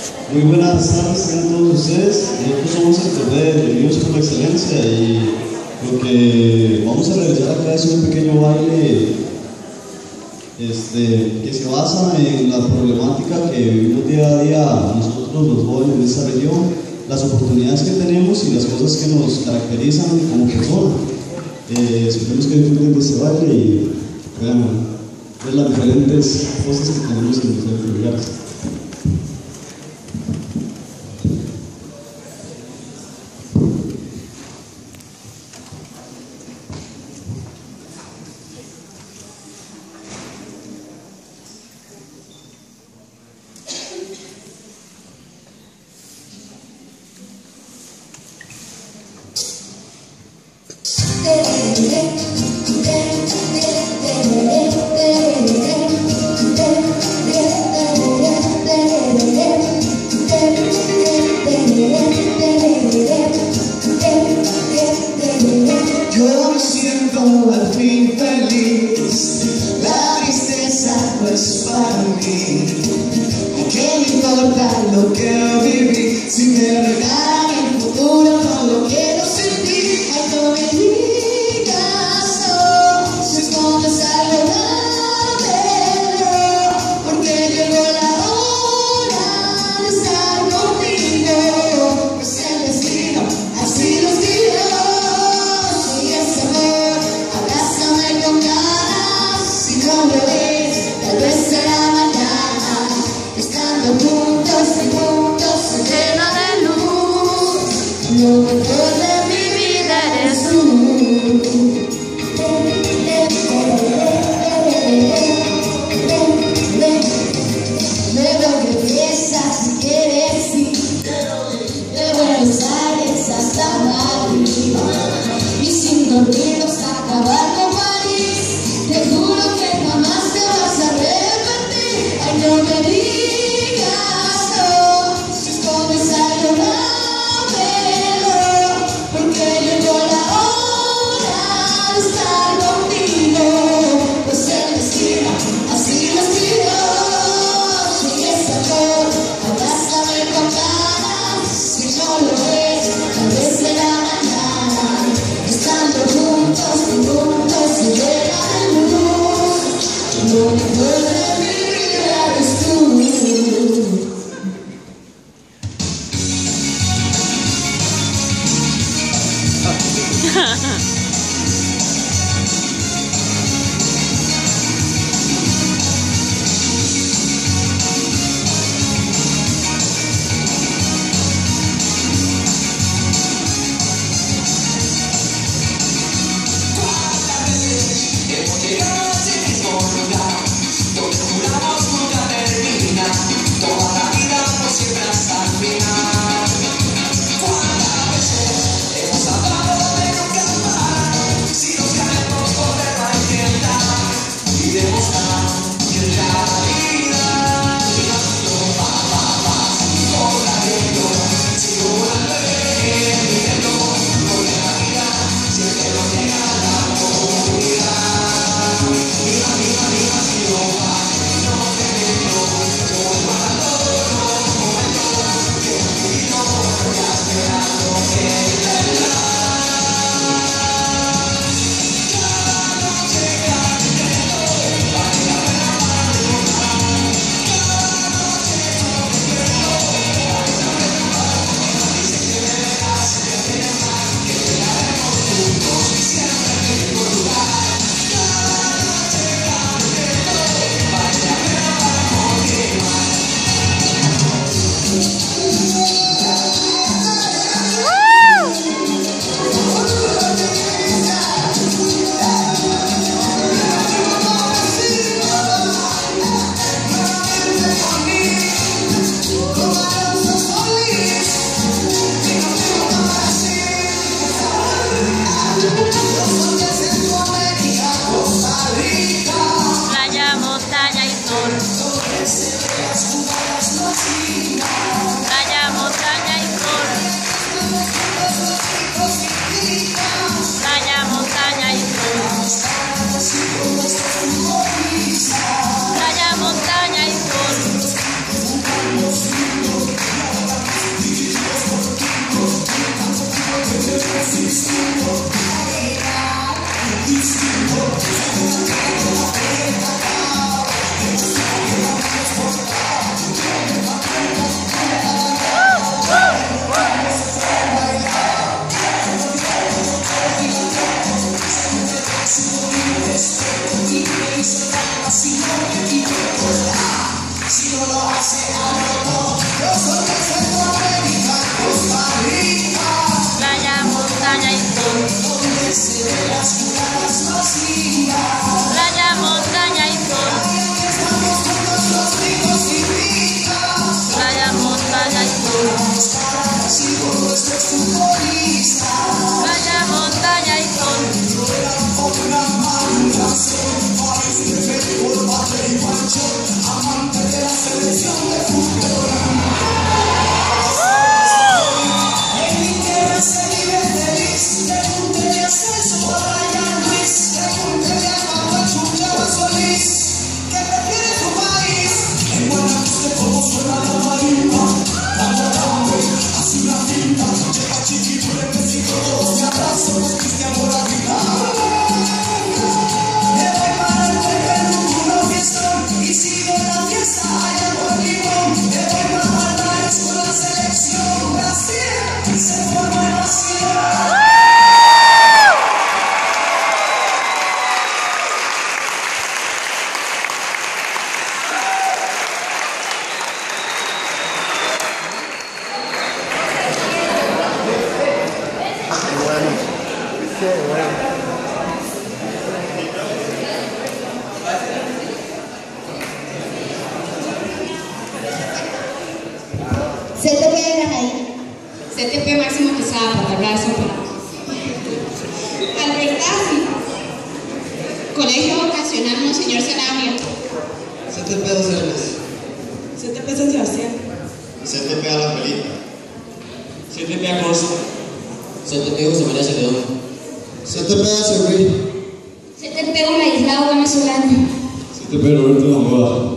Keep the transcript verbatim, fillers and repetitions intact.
Muy buenas tardes a todos ustedes. Nosotros somos el Torre de Unidos por la Excelencia y lo que vamos a realizar acá es un pequeño baile este, que se basa en la problemática que vivimos día a día nosotros los jóvenes de esta región, las oportunidades que tenemos y las cosas que nos caracterizan como personas. Eh, esperemos que disfruten de este baile y vean ver las diferentes cosas que tenemos en diferentes lugares. Yo me siento al fin feliz, la tristeza no es para mí. ¿A qué me importa lo que viví? Si me regalan el futuro con lo que no sentí. Ay, no me digas no, si escondes algo dámelo, porque llegó la hora de estar contigo. Es el destino, así los quiero. No me ves, tal vez será mañana. Estando juntos y juntos se llena de luz. Lo mejor de mi vida eres tú. Me veo que piensas si quieres ir de Buenos Aires hasta Madrid, y sin dormir hasta acabar con París. Te juro que jamás te vas a arrepentir. Ay, no me digas no, si escondes algo dámelo, C T P máximo Quesada, Patacazo, Albertazzi. Colegio Vocacional Monseñor Sanabria. C T P Dos Hermes. C T P San Sebastián. C T P Alajuelita. C T P Acosta. C T P José María Celedón. C T P Acerrí. C T P Ladislao Venezolano. C T P Roberto Gamboa.